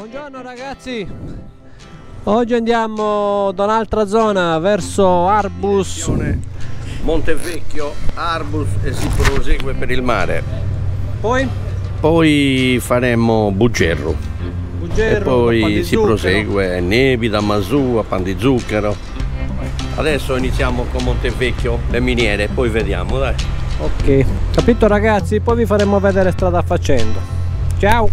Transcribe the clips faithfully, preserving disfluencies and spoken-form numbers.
Buongiorno ragazzi, oggi andiamo da un'altra zona verso Arbus, Montevecchio, Arbus e si prosegue per il mare. Poi? Poi faremo Bugerro, Bugerro e poi si zucchero. prosegue Nevi, Damasù, a Pan di Zucchero. Adesso iniziamo con Montevecchio, le miniere, poi vediamo, dai. Ok, capito ragazzi? Poi vi faremo vedere strada facendo. Ciao!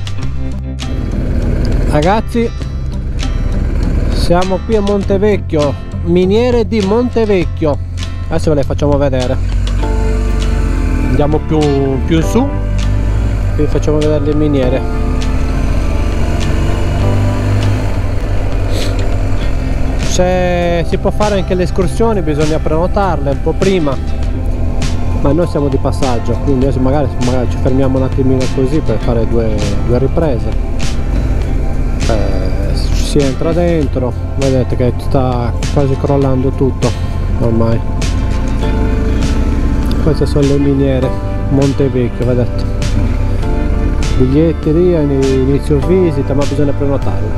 Ragazzi, siamo qui a Montevecchio, miniere di Montevecchio. Adesso ve le facciamo vedere. Andiamo più, più in su e vi facciamo vedere le miniere. Se si può fare anche le escursioni bisogna prenotarle un po' prima, ma noi siamo di passaggio, quindi adesso magari, magari ci fermiamo un attimino così per fare due, due riprese. Eh, si entra dentro, vedete che sta quasi crollando tutto ormai. Queste sono le miniere Montevecchio, vedete, biglietteria, inizio visita, ma bisogna prenotarla.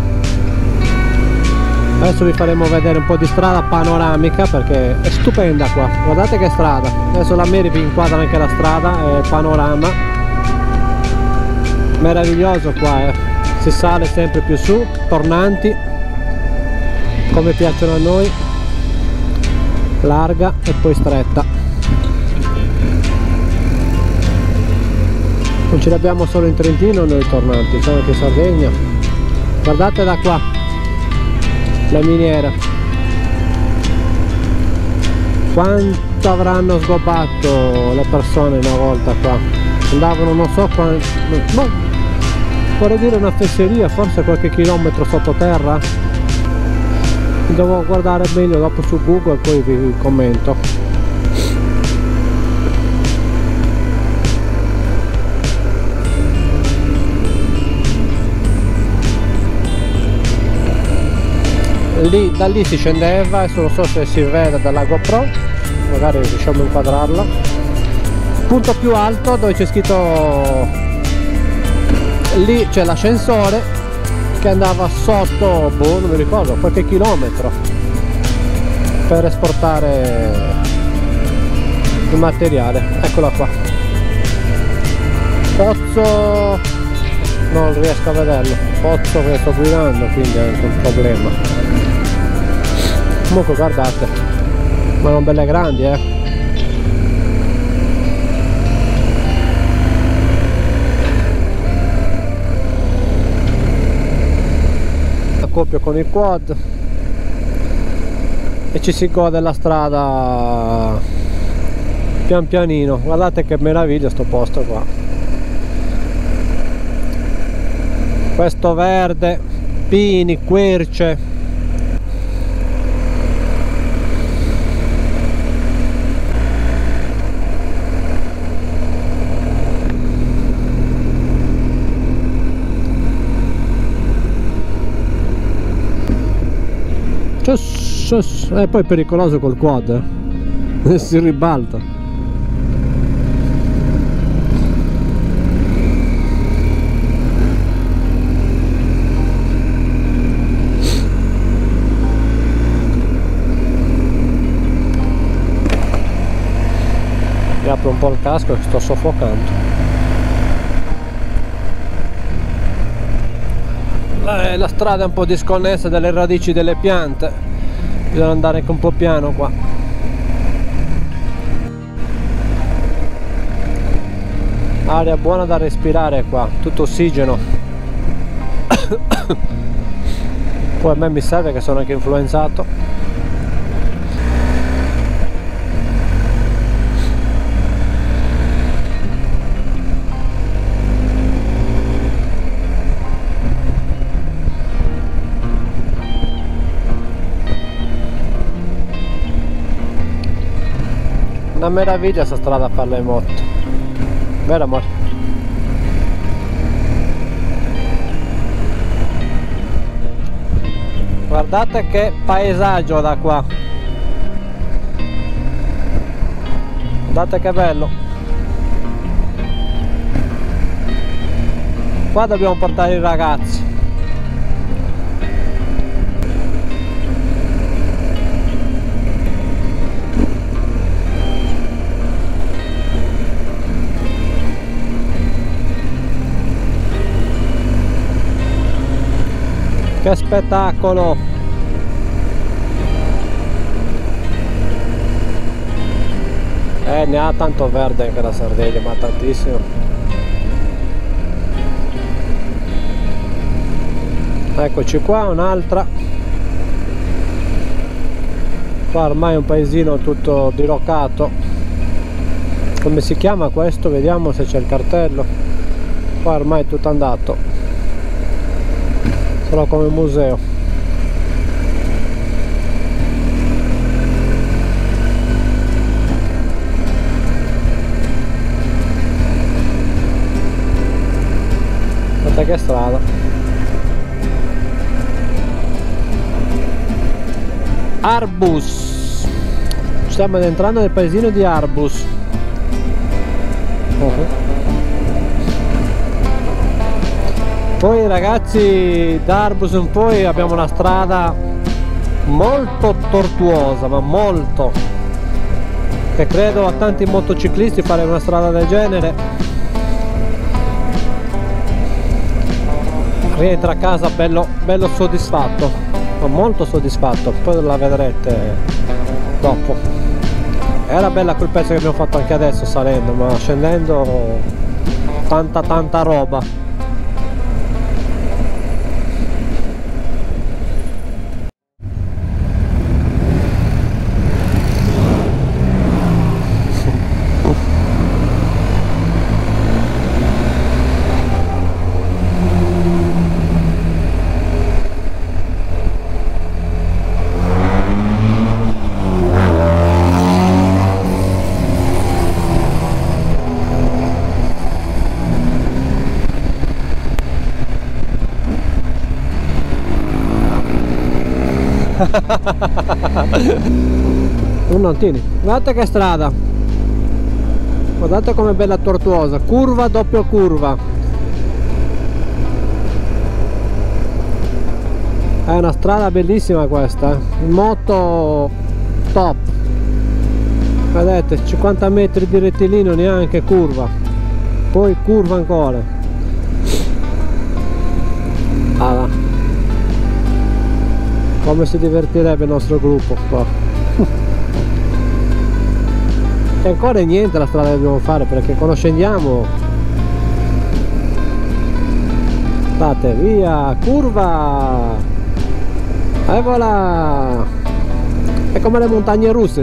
Adesso vi faremo vedere un po' di strada panoramica perché è stupenda qua, guardate che strada. Adesso la Mary vi inquadra anche la strada, è panorama meraviglioso qua, eh. Si sale sempre più su, tornanti come piacciono a noi, larga e poi stretta. Non ce l'abbiamo solo in Trentino noi tornanti, sono anche in Sardegna. Guardate da qua la miniera, quanto avranno sgobato le persone una volta qua, andavano non so quanto, boh, vorrei dire una fesseria, forse qualche chilometro sottoterra. Devo guardare meglio dopo su Google e poi vi commento. Lì, da lì si scendeva, adesso non so se si vede dalla GoPro, magari riusciamo a inquadrarla. Punto più alto dove c'è scritto, lì c'è l'ascensore che andava sotto, boh, non mi ricordo, qualche chilometro per esportare il materiale. Eccola qua, pozzo, non riesco a vederlo, pozzo che sto guidando, quindi è anche un problema. Comunque guardate, ma non belle grandi, eh. Accoppio con il quad e ci si gode la strada pian pianino. Guardate che meraviglia sto posto qua, questo verde, pini, querce. E poi è pericoloso col quad, eh? Si ribalta. Mi apro un po' il casco che sto soffocando. Eh, la strada è un po' disconnessa dalle radici delle piante, bisogna andare anche un po' piano qua. Aria buona da respirare qua, tutto ossigeno. Poi a me mi serve che sono anche influenzato. Una meraviglia sta strada a farla in moto, vero amore? Guardate che paesaggio da qua, guardate che bello. Qua dobbiamo portare i ragazzi. Che spettacolo! Eh, ne ha tanto verde anche la Sardegna, ma tantissimo. Eccoci qua, un'altra. Qua ormai è un paesino tutto diroccato. Come si chiama questo? Vediamo se c'è il cartello. Qua ormai è tutto andato, solo come museo. Guarda che strada. Arbus. Stiamo entrando nel paesino di Arbus. Uh-huh. Poi ragazzi, da Arbus in poi abbiamo una strada molto tortuosa, ma molto, che credo a tanti motociclisti fare una strada del genere. Rientra a casa bello, bello soddisfatto, ma molto soddisfatto. Poi la vedrete dopo. Era bella quel pezzo che abbiamo fatto anche adesso salendo, ma scendendo tanta tanta roba. Un Nontini, guardate che strada, guardate com'è bella tortuosa, curva doppio curva, è una strada bellissima questa, moto top, vedete, cinquanta metri di rettilineo, neanche curva, poi curva ancora. Ah, come si divertirebbe il nostro gruppo qua. E ancora niente la strada che dobbiamo fare, perché quando scendiamo, state via, curva, e voilà, è come le montagne russe.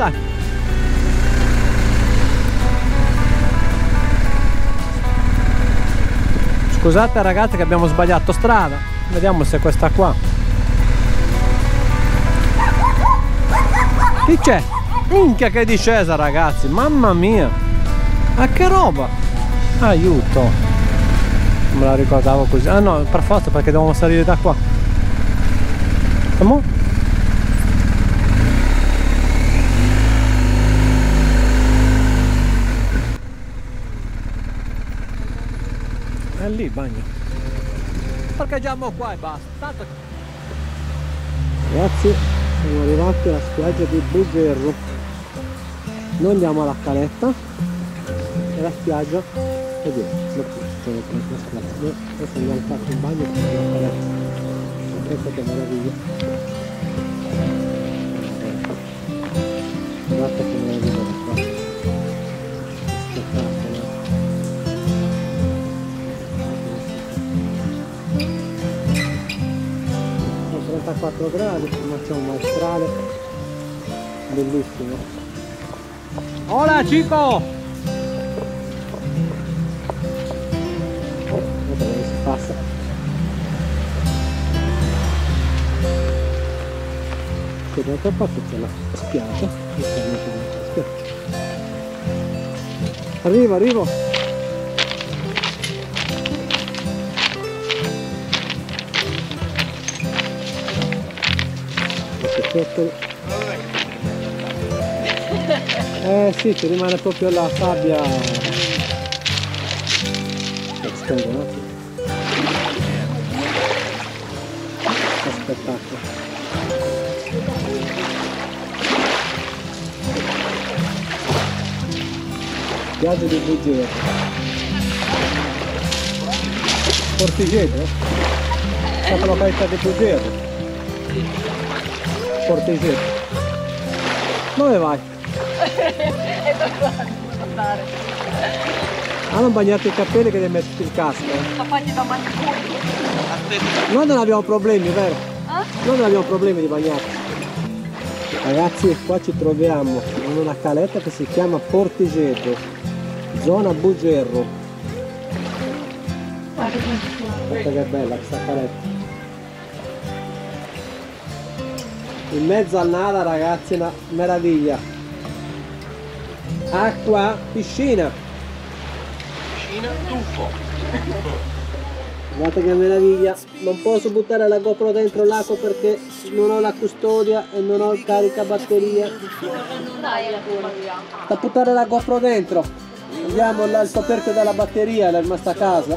dai. Scusate ragazzi che abbiamo sbagliato strada. Vediamo se è questa qua. Chi c'è? Minchia che discesa ragazzi, mamma mia. Ma che roba. Aiuto. Non me la ricordavo così. Ah no, per forza perché dobbiamo salire da qua. Come? È lì il bagno. Parcheggiamo qua e basta. Tanto... Ragazzi, siamo arrivati alla spiaggia di Bugerro. Noi andiamo alla caletta e la spiaggia è dietro. Noi adesso andiamo a fare un bagno per la caletta. Guardate che meraviglia. Guardate che meraviglia qua. Spettacolo. Sono trentaquattro gradi, ma c'è un maestrale bellissimo. Hola chico! Guarda dove si passa. Qui dall'altra parte c'è la spiaggia. Arrivo, arrivo! Eh sì, ti rimane proprio la sabbia. Aspetta, no? Aspettate. Spiaggia di Bugerro. Portigedo? È la località di Bugerro. Portigedo. Dove vai? Ah, non bagnate i capelli che devi metterti il casco. Capaci da mangiare. Noi non abbiamo problemi, vero? Eh? Noi non abbiamo problemi di bagnarci. Ragazzi, qua ci troviamo in una caletta che si chiama Portigedo, zona Bugerro. Guardate che bella questa caletta. In mezzo al nada ragazzi, una meraviglia. Acqua, piscina. Piscina, tuffo. Guardate che meraviglia. Non posso buttare la GoPro dentro l'acqua perché non ho la custodia e non ho il caricabatteria. Da buttare la GoPro dentro. Andiamo al coperchio della batteria, è rimasta a casa.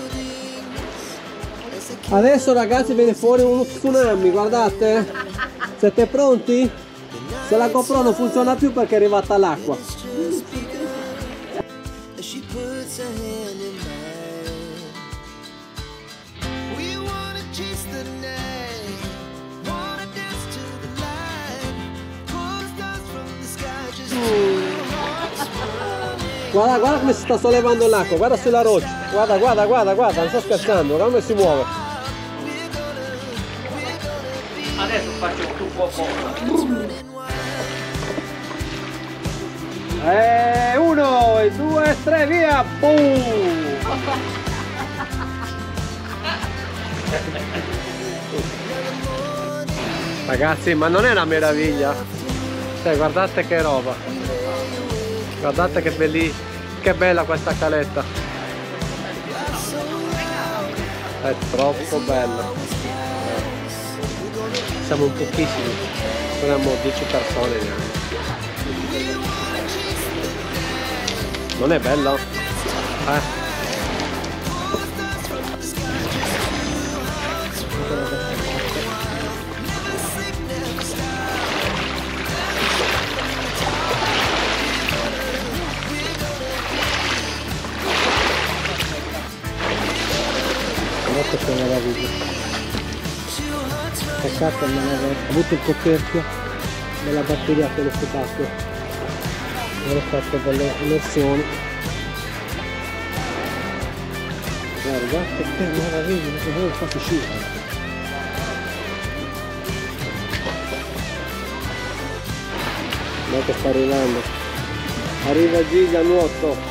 Adesso ragazzi viene fuori uno tsunami, guardate. Siete pronti? Se la GoPro non funziona più perché è arrivata l'acqua. Guarda, guarda come si sta sollevando l'acqua, guarda sulla roccia. Guarda, guarda, guarda, guarda, non sto scherzando, guarda come si muove. Adesso faccio un tuffo forte. E uno, e due, e tre, via! Boom! Ragazzi, ma non è una meraviglia? Cioè, guardate che roba! Guardate che belli, che bella questa caletta! È troppo bella! Siamo un pochissimi, saremmo dieci persone neanche. Non è bello? Eh? Guardate che meraviglia. Peccato non aver avuto il coperchio della batteria per lo spazio. Avrei fatto delle immersioni. Guardate che meraviglia, che bello fa sci. Ma che sta arrivando. Arriva Gigi a nuoto.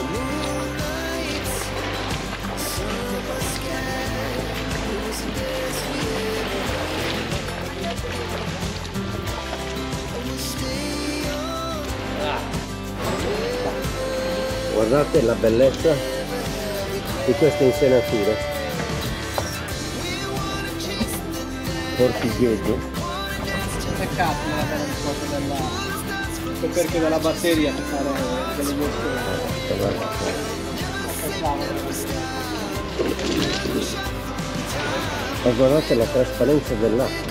Guardate la bellezza di queste insenature. Portigedo. Peccato non avere il fuoco della coperchio della batteria per fare delle mosche. Ma guardate la trasparenza dell'acqua.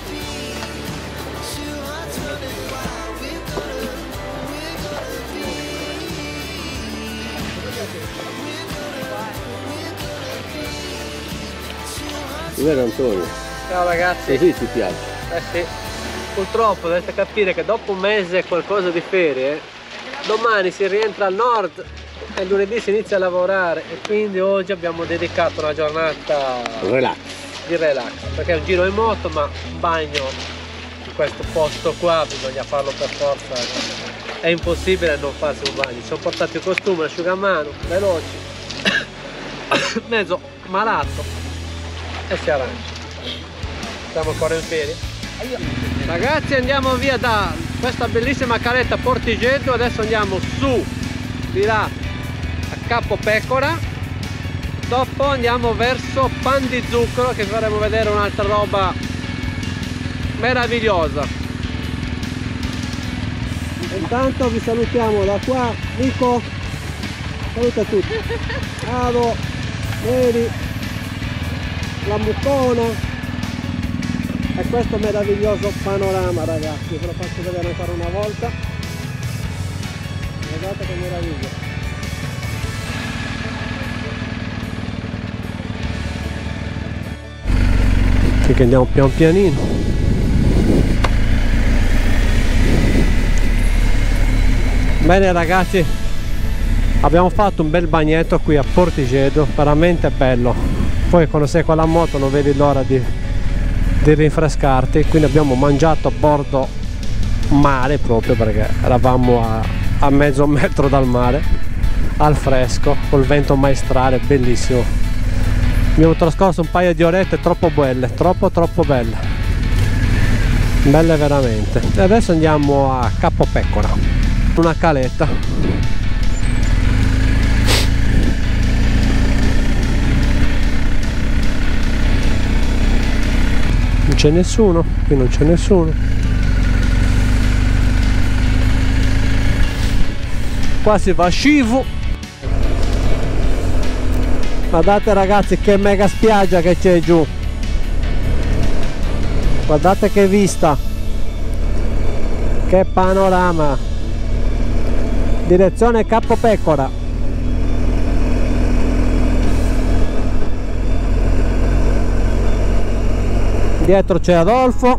Vero Antonio? Ciao ragazzi. Così ti piace? Eh sì. Purtroppo dovete capire che dopo un mese e qualcosa di ferie, domani si rientra al nord e lunedì si inizia a lavorare e quindi oggi abbiamo dedicato una giornata relax. di relax, perché il giro in moto, ma un bagno in questo posto qua bisogna farlo per forza, è impossibile non farsi un bagno. Ci sono portati il costume, l'asciugamano, veloci, mezzo malato e si arrangia. Siamo ancora in ferie. Ragazzi, andiamo via da questa bellissima caletta Portigedo, adesso andiamo su di là a Capo Pecora, dopo andiamo verso Pan di Zucchero che vi faremo vedere un'altra roba meravigliosa. Intanto vi salutiamo da qua. Nico, saluta tutti. Ado, Neri, la Muccona e questo meraviglioso panorama, ragazzi, ve lo faccio vedere ancora una volta. Guardate che meraviglia. Qui andiamo pian pianino. Bene ragazzi, abbiamo fatto un bel bagnetto qui a Portigedo, veramente bello. Poi quando sei con la moto non vedi l'ora di, di rinfrescarti, quindi abbiamo mangiato a bordo mare proprio perché eravamo a, a mezzo metro dal mare, al fresco, col vento maestrale, bellissimo. Abbiamo trascorso un paio di orette troppo belle, troppo troppo belle, belle veramente. E adesso andiamo a Capo Pecora, una caletta. Non c'è nessuno, qui non c'è nessuno. Qua si va a scivo. Guardate ragazzi che mega spiaggia che c'è giù. Guardate che vista. Che panorama. Direzione Capo Pecora. Dietro c'è Adolfo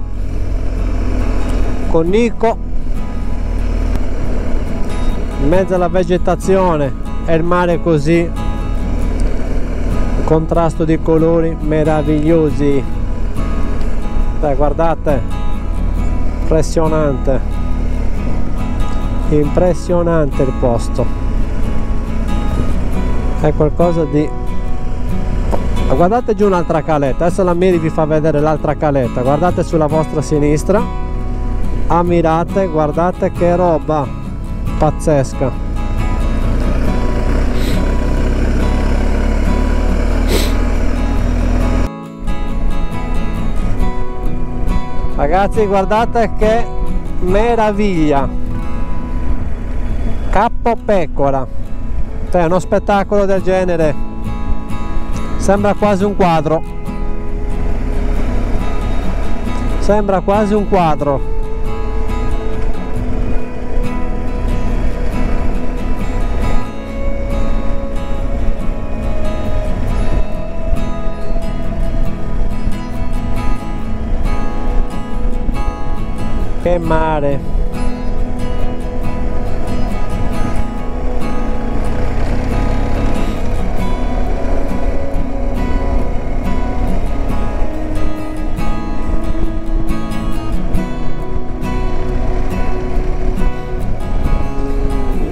con Nico, in mezzo alla vegetazione e il mare così, contrasto di colori meravigliosi. Dai, guardate, impressionante, impressionante il posto, è qualcosa di... Guardate giù un'altra caletta, adesso la Miri vi fa vedere l'altra caletta, guardate sulla vostra sinistra, ammirate, guardate che roba pazzesca. Ragazzi guardate che meraviglia, Capo Pecora, cioè uno spettacolo del genere. Sembra quasi un quadro, sembra quasi un quadro. Che mare.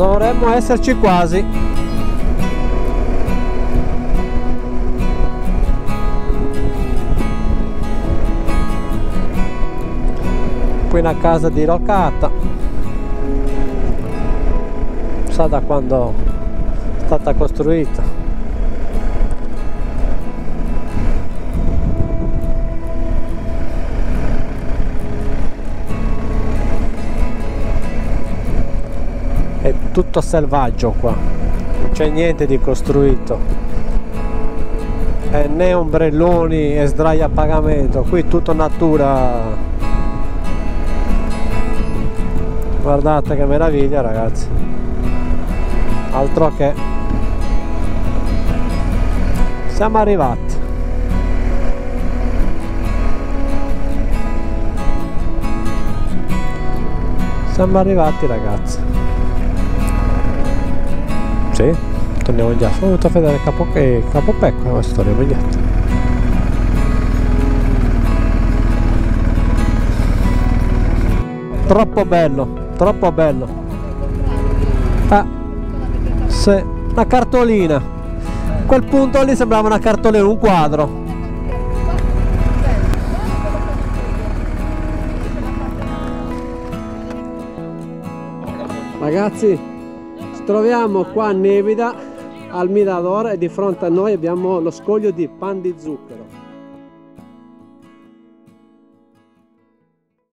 Dovremmo esserci quasi. Qui una casa diroccata, sa da quando è stata costruita. È tutto selvaggio qua, non c'è niente di costruito, e né ombrelloni e sdraio a pagamento, qui tutto natura. Guardate che meraviglia, ragazzi, altro che. Siamo arrivati. Siamo arrivati, ragazzi. Sì, torniamo già. Sono venuto a vedere Capo, eh, Capopecco, la storia immediata. Troppo bello. Troppo bello. Ah, sì, una cartolina. Quel punto lì sembrava una cartolina, un quadro. Ragazzi, ci troviamo qua a Nevida al Mirador e di fronte a noi abbiamo lo scoglio di Pan di Zucchero.